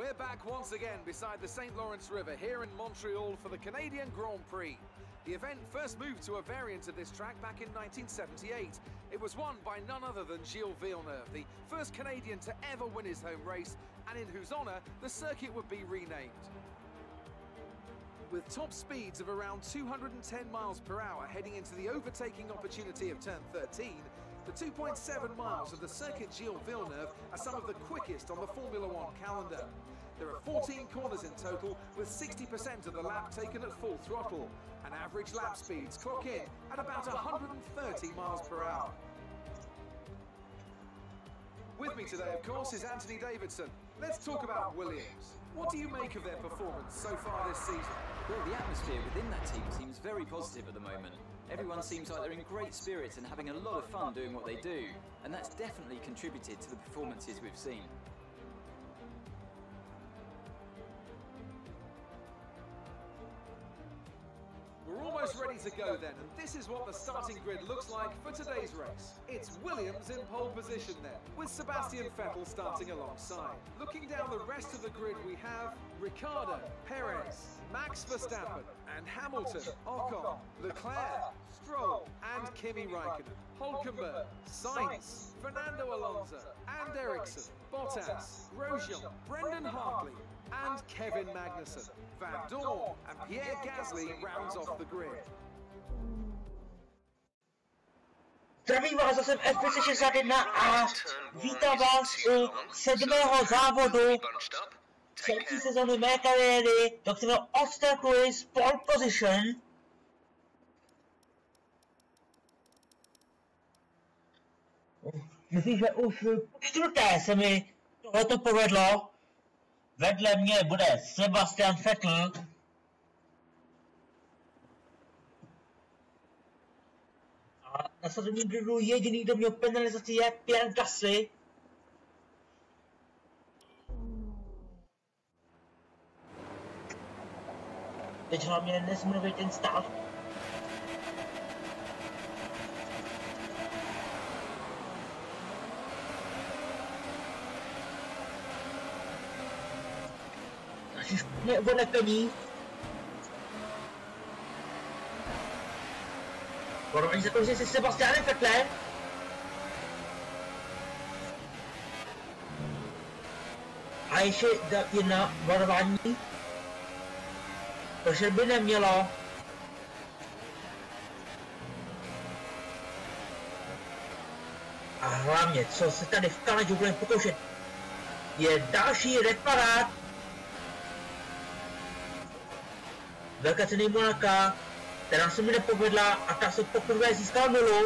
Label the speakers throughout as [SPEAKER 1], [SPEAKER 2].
[SPEAKER 1] We're back once again beside the St. Lawrence River here in Montreal for the Canadian Grand Prix. The event first moved to a variant of this track back in 1978. It was won by none other than Gilles Villeneuve, the first Canadian to ever win his home race, and in whose honour the circuit would be renamed. With top speeds of around 210 miles per hour heading into the overtaking opportunity of turn 13, the 2.7 miles of the Circuit Gilles Villeneuve are some of the quickest on the Formula One calendar. There are 14 corners in total, with 60% of the lap taken at full throttle, and average lap speeds clock in at about 130 miles per hour. With me today, of course, is Anthony Davidson. Let's talk about Williams. What do you make of their performance so far this season?
[SPEAKER 2] Well, the atmosphere within that team seems very positive at the moment. Everyone seems like they're in great spirits and having a lot of fun doing what they do, and that's definitely contributed to the performances we've seen.
[SPEAKER 1] We're almost ready to go then, and this is what the starting grid looks like for today's race. It's Williams in pole position there, with Sebastian Vettel starting alongside. Looking down the rest of the grid, we have Ricciardo, Perez, Max Verstappen, and Hamilton, Ocon, Leclerc, Stroll, and Kimi Raikkonen, Hülkenberg, Sainz, Fernando Alonso, and Ericsson, Bottas, Grosjean, Brendan Hartley, and Kevin Magnussen. Van Dorn and Pierre Gasly rounds off the grid.
[SPEAKER 3] Zdravím vás, já jsem F561 a vítám vás u 7. závodu třetí sezóny mé kariéry, do kterého odstakuji z pole position. Myslím, že už čtvrté se mi tohleto povedlo. Vedle mě bude Sebastian Vettel. A na startovním gridu jediný, kdo měl penalizaci, je Pierre Gasly. Teď hlavně nesmluvit ten stav. Špatně odlepení. Porovnaní se to, že si Sebastianem Vettelem. A ještě jedna varování. Protože by nemělo. A hlavně, co se tady v Kanadě budeme pokoušet, je další reparát velké ceny Monaka, která se mi nepovedla a ta se poprvé získala nulu.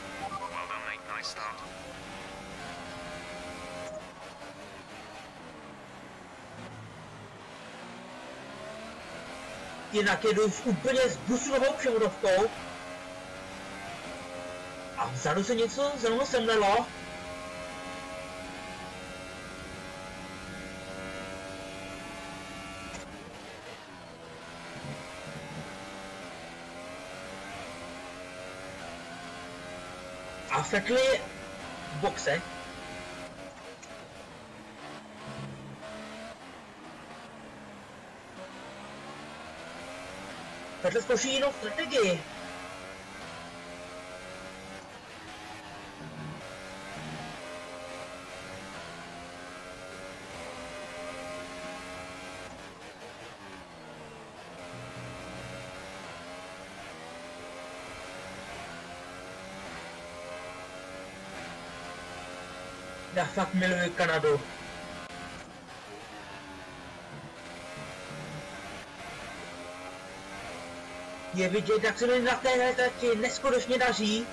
[SPEAKER 3] Jinak jedu úplně s busunovou převodovkou. A vzadu se něco za mnou semlelo. A Vettel je v boxe. Vettel zkouší jinou strategii. Já fakt miluji Kanadu. Je vidět, jak se mi na téhle trati neskutečně daří.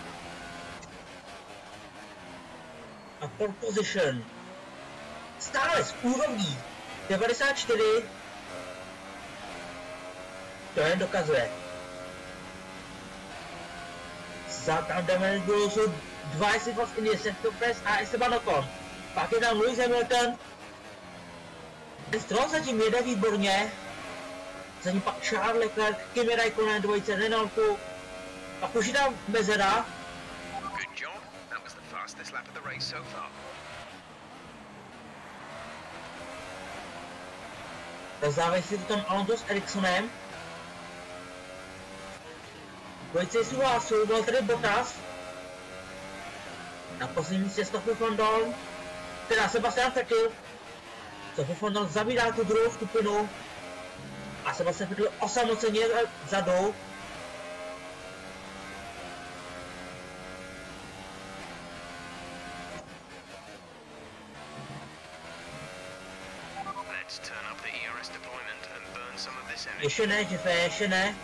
[SPEAKER 3] A pole position. Stále z úrovní 94. To jen dokazuje. Za tam jdeme jsou dva jestli v Indii, Sergio Perez a Esteban Ocon. Pak je tam Lewis Hamilton. Stroll zatím jede výborně. Za ním pak Charles Leclerc, Kimi Raikkonen, dvojice Renaultu. Pak už je tam mezera.
[SPEAKER 4] Good job. That was the fastest lap of the race so far.
[SPEAKER 3] Rozdávají si to tam Alonso s Ericssonem. Dvojice si hlásou, byl tady Bottas. Na poslední místě Stoffel van Dorn, teda Sebastian Vettel. Stoffel van Dorn zavírá tu druhou skupinu. A Sebastian Vettel osamoceně vzadu. Ještě ne, Jeffe, ještě ne.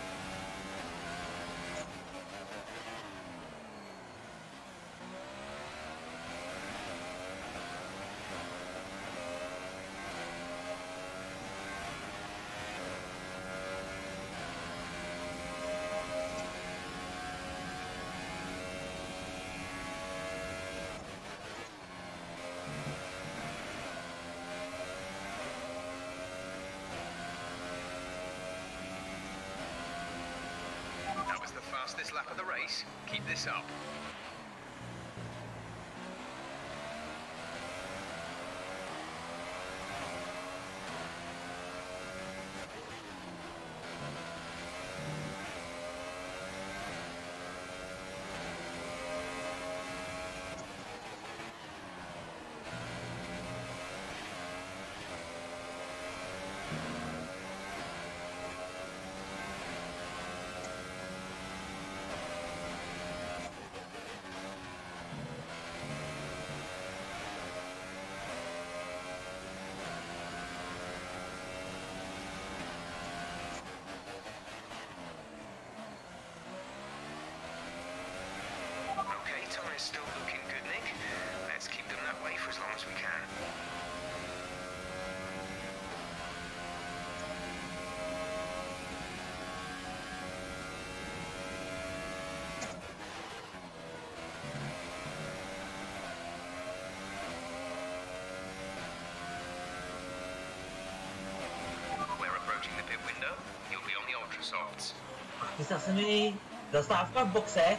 [SPEAKER 4] Fastest lap of the race. Keep this up. Still looking good, Nick. Let's keep them that way for as long as we can. We're approaching the pit window. You'll be on the ultra softs.
[SPEAKER 3] Chystá se mi zastávka v boxe.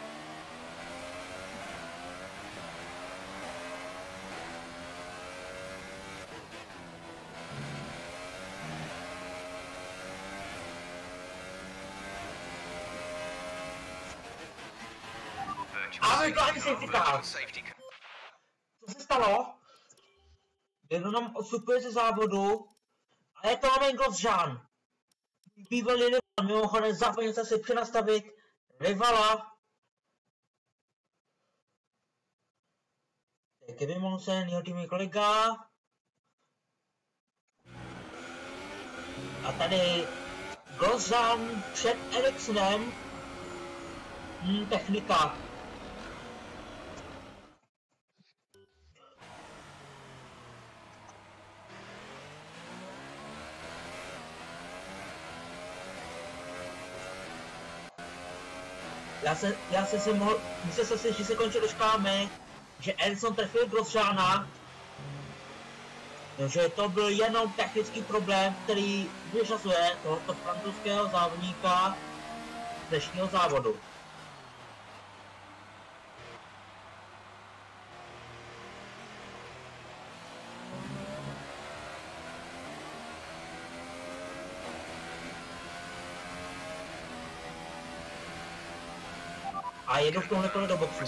[SPEAKER 3] Virtuální safety car. Co se stalo? Jedno nám odstupuje ze závodu a je to Romain Grosjean. Bývalý rival, mimochodem zapomněl si přenastavit rivala. Kevin Magnussen, jeho týmový kolega. A tady Grosjean před Ericssonem. Technika. Já jsem si mohl, myslel jsem si, že se končí dočkáme, že Ericsson trefil Grosjeana, že to byl jenom technický problém, který vyšazuje tohoto francouzského závodníka z dnešního závodu. A jedu v tomhle kole do boxu.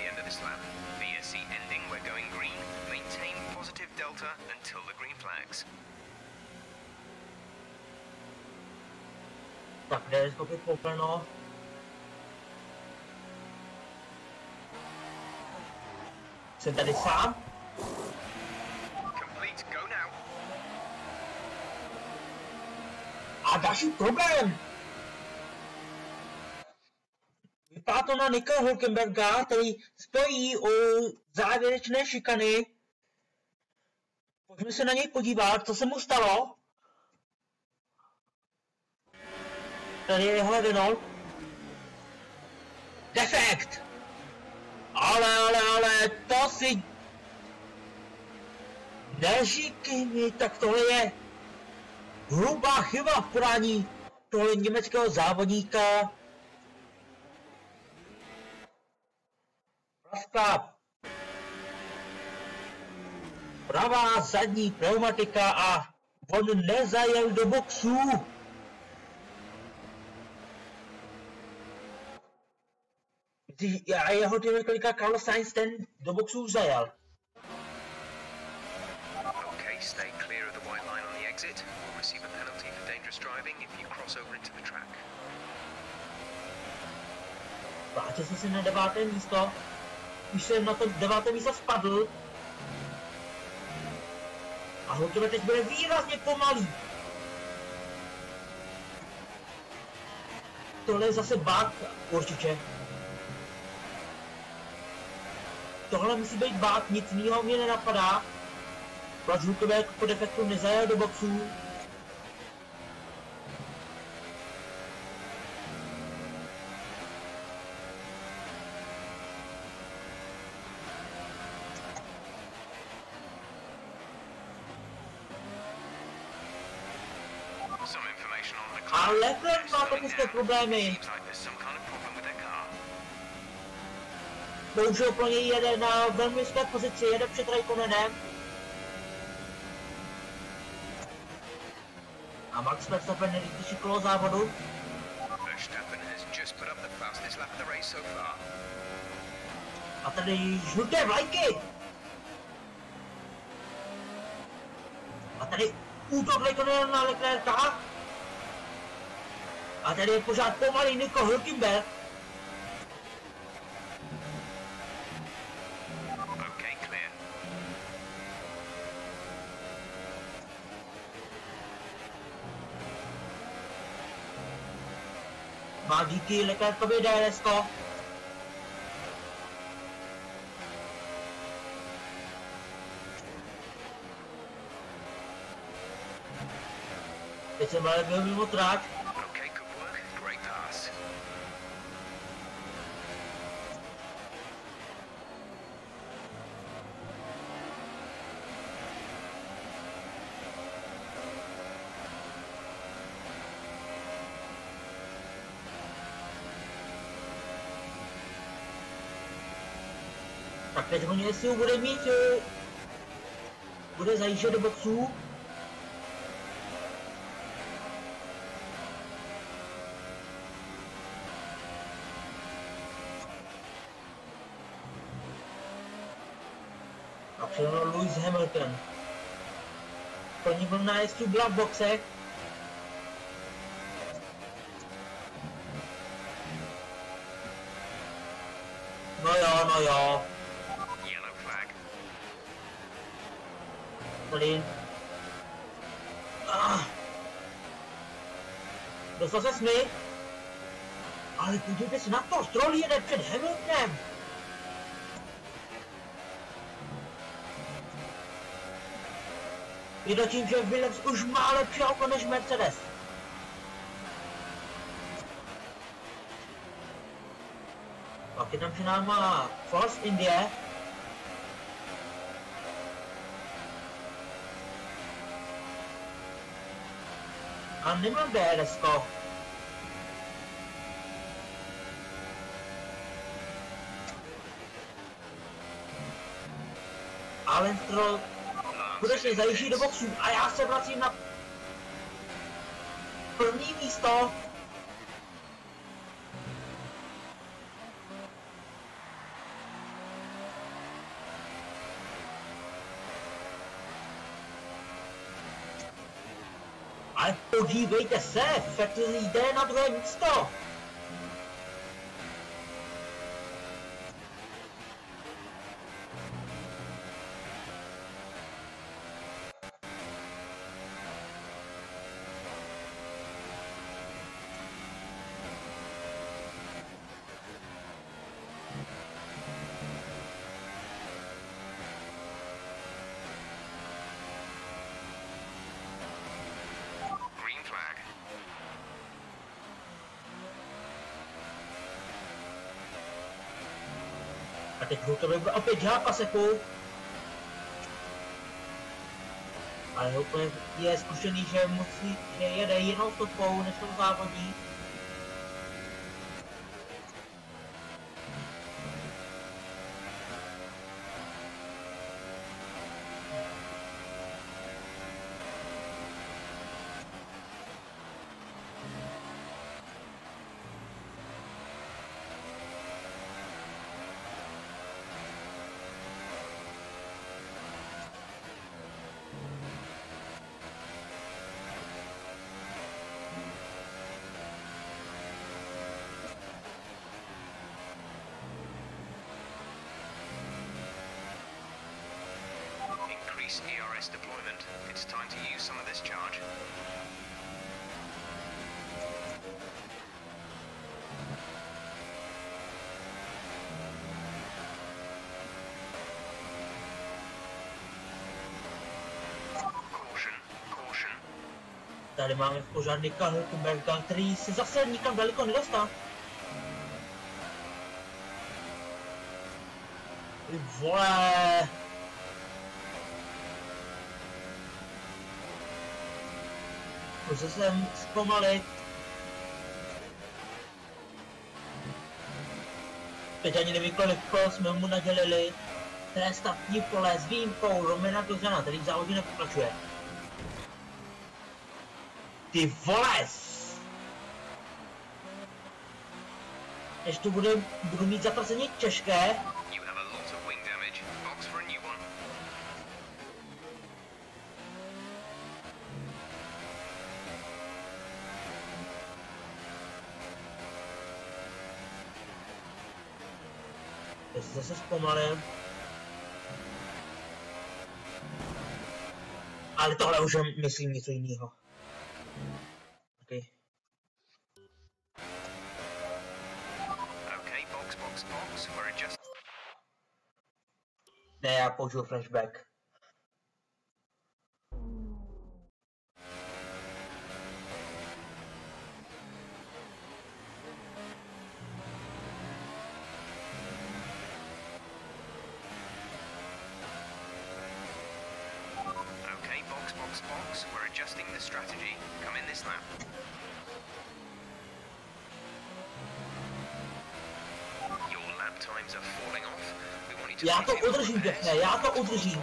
[SPEAKER 3] Tak, jde skopit poplno. Jsem tady sám. A další problém. Vypadá to na Nicka Hülkenberga, který stojí u závěrečné šikany. Pojďme se na něj podívat, co se mu stalo. Tady je jeho Renault. Defekt! Ale, to si... Neříkej mi, tak tohle je... hrubá chyba v podání tohle německého závodníka. Praska. Pravá zadní pneumatika a On nezajel do boxu. A jeho tým kolika Carlos Sainz ten do boxu už zajel.
[SPEAKER 4] Okay, stay clear of the white line on the exit. We'll receive a penalty for dangerous driving if you cross over into the track.
[SPEAKER 3] Vrátil jsem si na 9. místo. Už jsem na to 9. místo spadl. A Hulkenberg teď bude výrazně pomalý. Tohle je zase bug, určitě. Tohle musí být bug, nic jiného mě nenapadá. Proč Hulkenberg po defektu nezajel do boxu? A Leclerc má technické problémy. Bohužel pro něj jede na velmi nízké pozici, jede před Raikkonenem. A Max Verstappen nejrychlejší kolo závodu. A tady žluté vlajky. A tady útok Raikkonena na Leclerca. A tady je pořád pomalý Nico Hülkenberg. Má díky Leclercovi DRS-ko. Teď jsem ale byl mimo tráť. Tak teď oni jestli bude mít, bude zajíždět do boxů. A přijel Lewis Hamilton. První vlna jezdců byla v boxech. No jo. Tady. Dostal se Smith. Ale podívejte se na to, Stroll jede před Hamiltonem. Je to tím, že Williams už má lepší auto než Mercedes. Pak je tam před náma Force India. A nemám DRS-ko. Alan Stroll skutečně zajíždí do boxů a já se vracím na první místo. Ale podívejte se, Vettel jde na druhé místo. A teď Hulkenberg bude opět dělat paseku. Ale Hulkenberg je zkušený, že jede jinou stopou, než to závodí.
[SPEAKER 4] Nice ERS deployment. It's time to use some of this charge.
[SPEAKER 3] Tady máme požárníka Hülkenberga, který se zase nikam daleko nedostal. Ty vole! Musel jsem zpomalit. Teď ani nevím, kolik kol jsme mu nadělili. Trestní pole s výjimkou Romana Grosjeana, který v závodě nepokračuje. Ty vole! Než to budu mít zatraceně těžké. Já se zase zpomalil. Ale tohle už je, myslím, něco jiného. Okay.
[SPEAKER 4] Box, we're adjusting.
[SPEAKER 3] Ne, já použiju flashback.
[SPEAKER 4] Okay, box, we're adjusting the strategy. Come in this lap. Times are falling off. We want you to
[SPEAKER 3] Já to udržím, pěkně, já to udržím.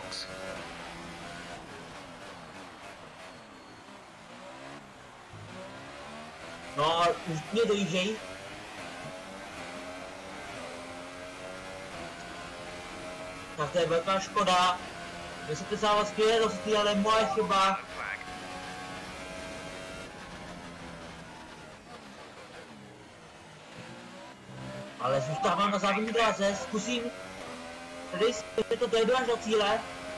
[SPEAKER 3] No, už mě dojížděj. Tak to je velká škoda. Vysoké závazky je dostý, ale moje chyba. Ale zůstávám na závodní dráze, zkusím. Tady to dojdu až do cíle.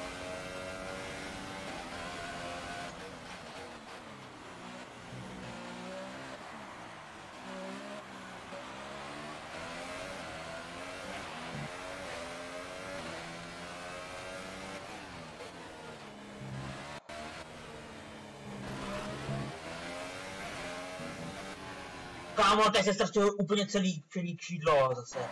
[SPEAKER 3] Kámo, teď se ztratilo úplně celý přední křídlo zase.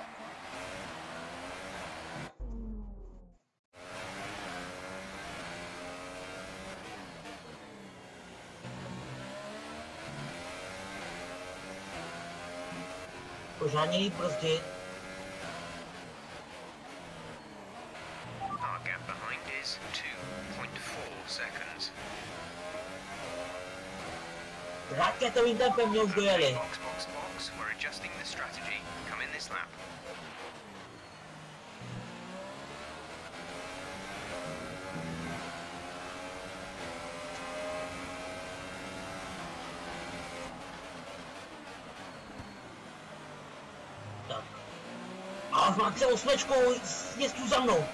[SPEAKER 3] Pořádně jí brzdit.
[SPEAKER 4] Our gap behind is 2.4 seconds.
[SPEAKER 3] Raketovým tempem mě už dojeli.
[SPEAKER 4] Box, we're adjusting the strategy. Come in this lap.
[SPEAKER 3] Tak. A už mám celou smečku jezdů za mnou.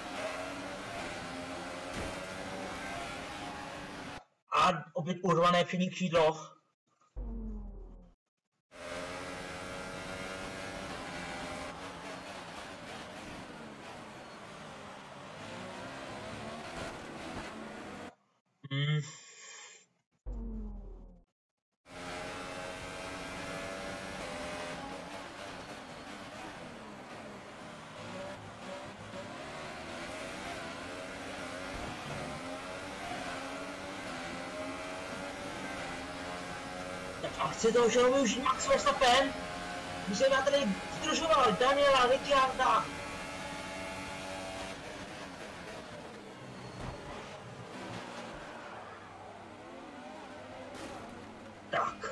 [SPEAKER 3] A opět urvané přední křídlo. A chci to už jenom využít Max Verstappen. My jsme tady zdržovali Daniela Ricciarda. Tak.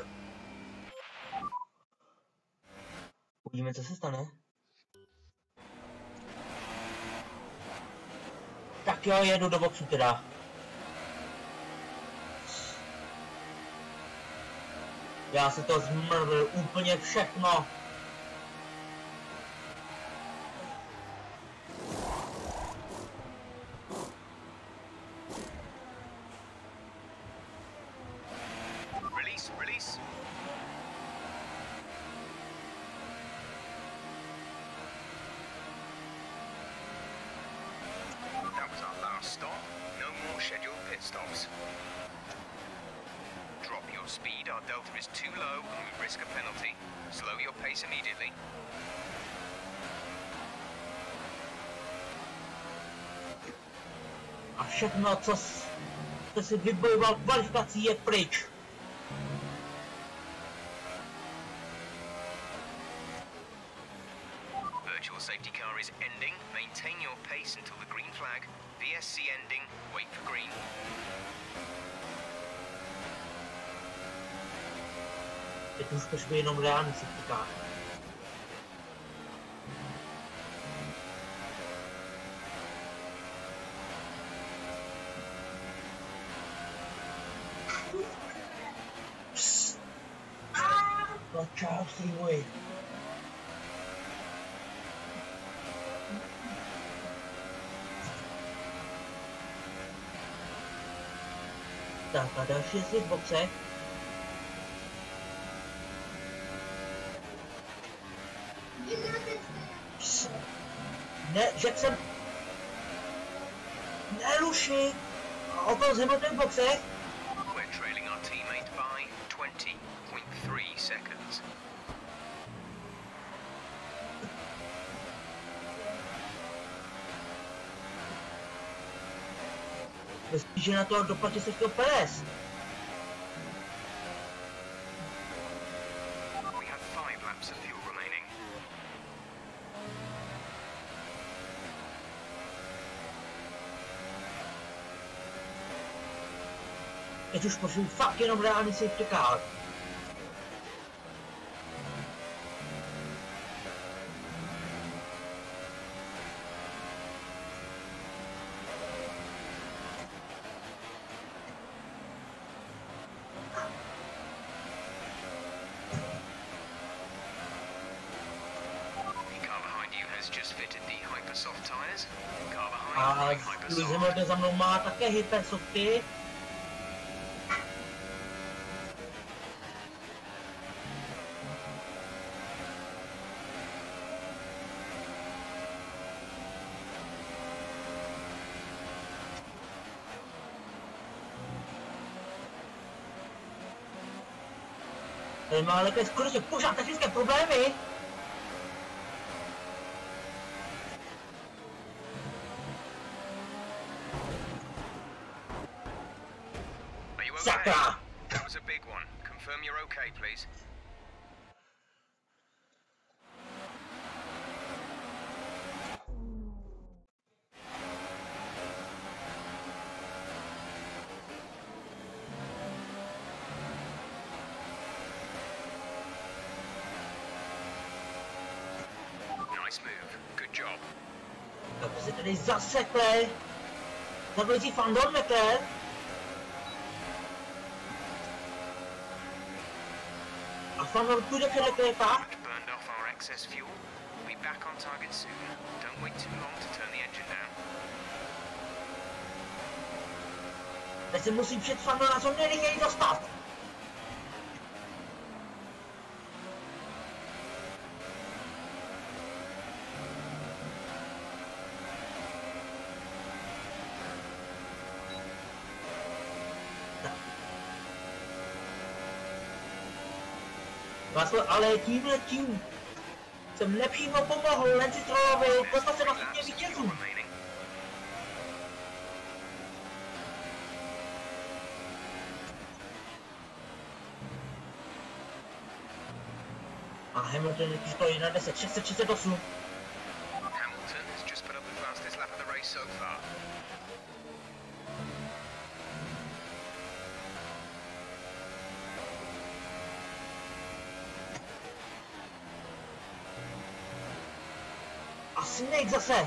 [SPEAKER 3] Uvidíme, co se stane. Tak jo, jedu do boxu teda. Já si to zmrvil úplně všechno.
[SPEAKER 4] pit stops. Drop your speed, our delta is too low and we risk a penalty. Slow your pace immediately.
[SPEAKER 3] A všechno, co si vybojoval kvalifikací, je pryč.
[SPEAKER 4] Virtual safety car is ending. Maintain your pace until the green flag. VSC ending. Wait for green.
[SPEAKER 3] Teď už pošli jenom reálný safety car. No čau, streamuj. Tak a další je v boxe. Ne, řekl jsem... Neruši! Okolo zemlete v boxe.
[SPEAKER 4] We're trailing our teammate by 20.3 seconds.
[SPEAKER 3] Myslíš, že na to doplatí se chtěl Perez?
[SPEAKER 4] We have 5 laps of fuel remaining.
[SPEAKER 3] Teď už pošli fakt jenom reálný safety car. A Lewis Hamilton za mnou má také hypersofty. Tady má ale skutečně pořád technické problémy. Sakra!
[SPEAKER 4] That was a big one. Confirm you're okay, please. Nice move. Good job.
[SPEAKER 3] Tak se tady zasekli. Zavolící Fandor Mekler. A Fandor půjde před Leclerca.
[SPEAKER 4] Burned off our excess fuel. We'll be back on target soon. Don't wait too long to turn the engine down.
[SPEAKER 3] Teď se musí před Fandora co nejrychleji dostat. Vlastně, ale tímhle tím jsem nepřímo pomohl Lance Strollovi dostat se na stupně vítězů. A Hamilton stojí na 10, 638.
[SPEAKER 4] Hamilton has just put up the fastest lap of the race so far.
[SPEAKER 3] A Snake zase.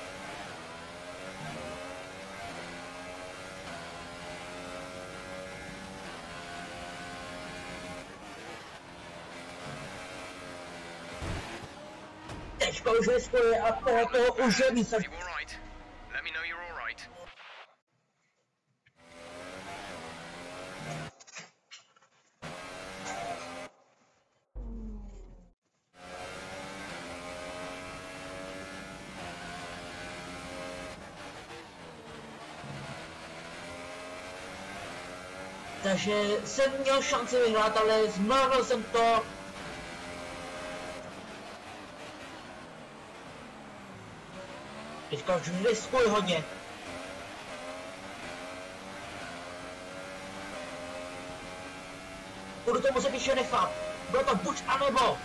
[SPEAKER 3] Teďka už je spoje a tohoto už je více.
[SPEAKER 4] You all right? Let me know you're all right.
[SPEAKER 3] Takže jsem měl šanci vyhrát, ale zmrvil jsem to. Teďka už riskuji hodně. Budu to muset ještě nechat. Bylo to buď a nebo.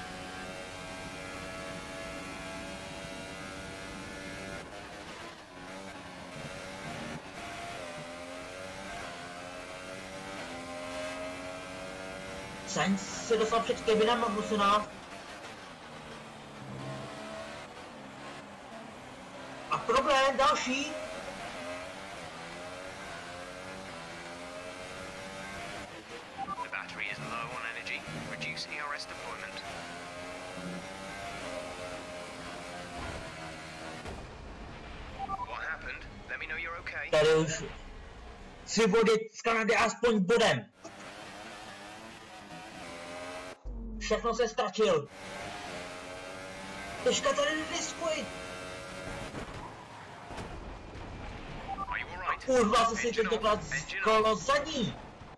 [SPEAKER 3] Sainz se dostal před Kevina Magnusena. A problém další.
[SPEAKER 4] The battery is low on energy. Reduce ERS deployment. What happened? Let me know you're okay.
[SPEAKER 3] Tady už 3 body z Kanady aspoň bodem. Všechno se ztratil. Teďka tady riskuji.
[SPEAKER 4] Are you alright?
[SPEAKER 3] Kurva, se si
[SPEAKER 4] Engine
[SPEAKER 3] tentokrát
[SPEAKER 4] off, engine
[SPEAKER 3] skolo
[SPEAKER 4] off.
[SPEAKER 3] zadní.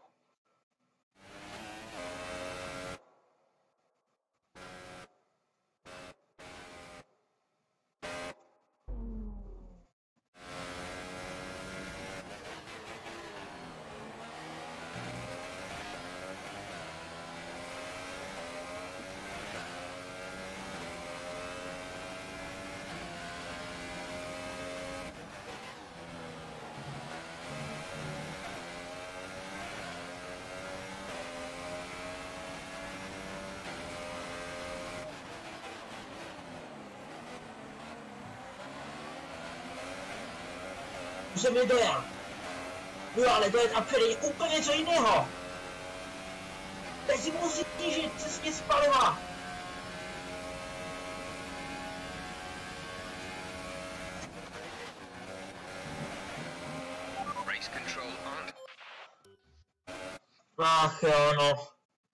[SPEAKER 3] Už jsem je dojel. Jo, ale dojet a předej úplně něco jiného. Teď si musí snížit cestně z paliva.
[SPEAKER 4] Race control on.
[SPEAKER 3] Ach jo, no.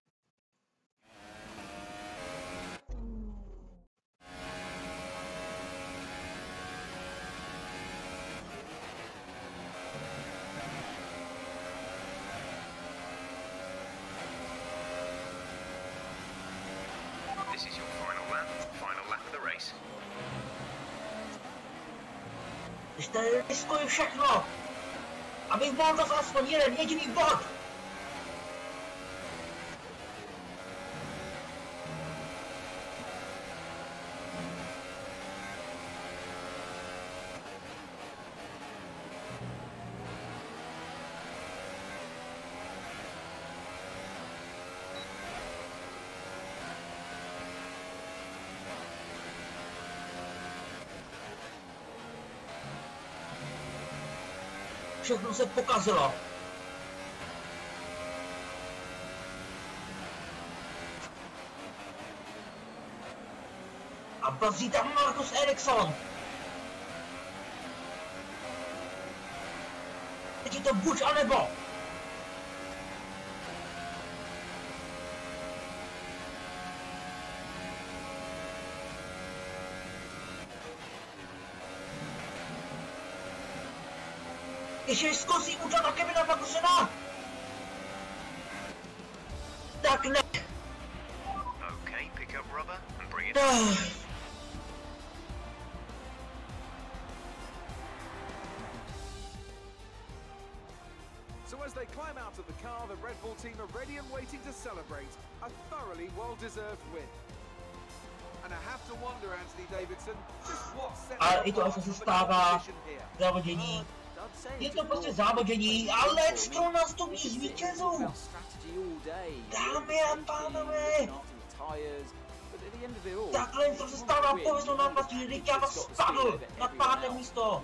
[SPEAKER 4] This is your final lap of the race.
[SPEAKER 3] Když tady riskuji všechno, abych mohl zase aspoň jeden jediný bod. Všechno se pokazilo. A bazí tam Marcus Ericsson. Teď je to buď a nebo. Ještě zkusí útok na Kevina Magnusena. Tak ne.
[SPEAKER 4] Okay, pick up rubber and bring it
[SPEAKER 1] So as they climb out of the car, the Red Bull team are ready and waiting to celebrate a thoroughly well-deserved win. And I have to wonder, Anthony Davidson, just what set
[SPEAKER 3] Ale
[SPEAKER 1] them
[SPEAKER 3] i to
[SPEAKER 1] apart
[SPEAKER 3] se
[SPEAKER 1] from the
[SPEAKER 3] stává
[SPEAKER 1] competition here.
[SPEAKER 3] v závodění. Je to prostě závodění, ale Stroll nastupí z vítězů. Dámy a pánové, takhle to se stává pověstnou nápastí. Ricciardo spadl na 5. místo.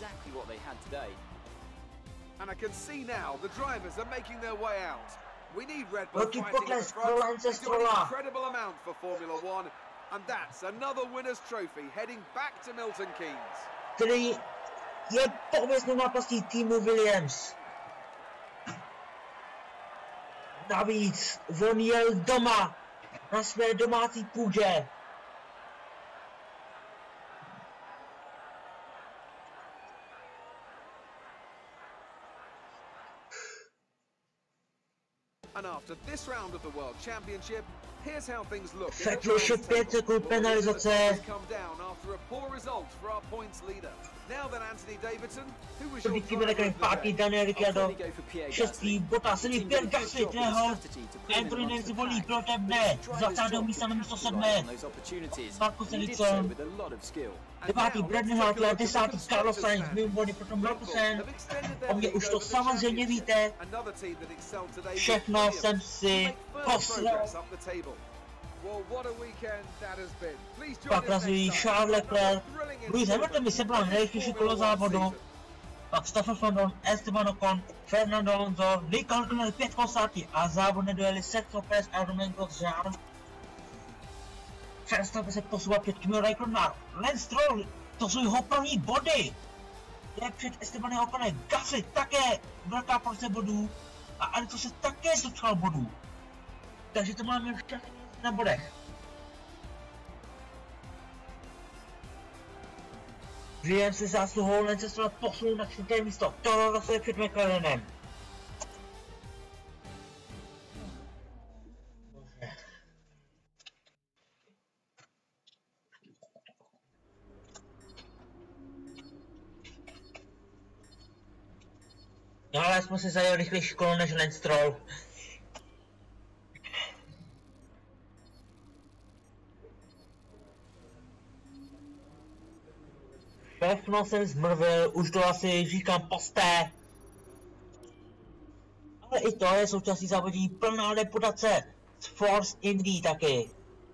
[SPEAKER 1] And I can see now the drivers are making their way out. We need Red Bull
[SPEAKER 3] Velký
[SPEAKER 1] fighting at
[SPEAKER 3] pokles
[SPEAKER 1] the
[SPEAKER 3] pro
[SPEAKER 1] front.
[SPEAKER 3] Lance
[SPEAKER 1] We've got an
[SPEAKER 3] Strolla.
[SPEAKER 1] incredible amount for Formula One, and that's another winner's trophy heading back to Milton Keynes.
[SPEAKER 3] Který je pověstnou nápastí týmu Williams. Navíc on jel doma, na své domácí půdě.
[SPEAKER 1] And after this round of the World Championship, here's how things look.
[SPEAKER 3] Vettel ještě 5 sekund penalizace. Díky veliké pátý Daniel Ricciardo, 6. Bottas, 5 Gasly, Trehor, Anthony Neville volí pro tebe, z 20. místa na místo 7. Marcus Ericsson, 9. Bradley Hartley, 10. Carlos Sainz, mimo body potom Magnussen. O mě už to samozřejmě víte, všechno jsem si poslal. Pak razují Charles Leclerc, Lewis Hamilton mi sebral nejrychlejší kolo závodu, pak Stoffel van Dorn, Esteban Ocon, Fernando Alonso, Nick Hulkenberg 5 kol starty a závod nedojeli Sergio Perez a Romain Grosjean. Verstappen se posouvá před Kimi Räikkönen, Lance Stroll, to jsou jeho první body. Je před Estebanem Oconem, Gasly také velká porce bodů a Alonso se také dočkal bodů. Takže to máme všechny na bodech. Williams se zásluhou Lance Stroll posunul na 4. místo, Toro Rosso je před McLarenem. No ale jsme se zajeli rychlejší kolo než Lance Stroll. Všechno jsem zmrvil, už to asi říkám posté. Ale i to je součástí závodí plná reputace. Z Force Indy taky.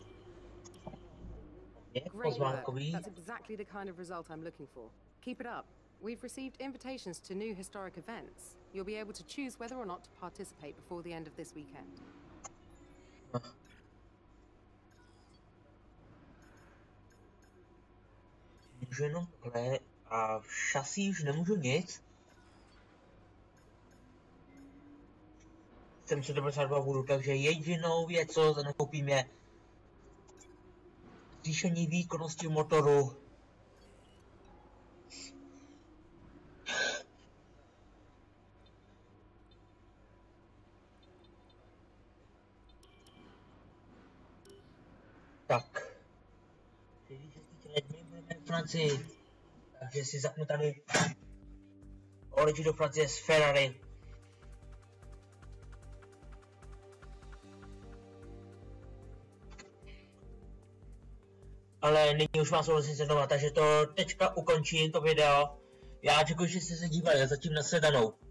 [SPEAKER 3] Je pozvánkový.
[SPEAKER 5] That's exactly the kind of result I'm looking for. Keep it up. We've received invitations to new historic events. You'll be able to choose whether or not to participate before the end of this weekend.
[SPEAKER 3] Můžu jenom takhle a v šasí už nemůžu nic. 792 budu, takže jedinou věc, co nakoupím, je zvýšení výkonnosti motoru. Tak. V Francii. Takže si zapnu tady Origin do Francie z Ferrari. Ale nyní už mám souhlasím se doma, takže to teďka ukončím to video. Já děkuji, že jste se dívali a zatím nashledanou.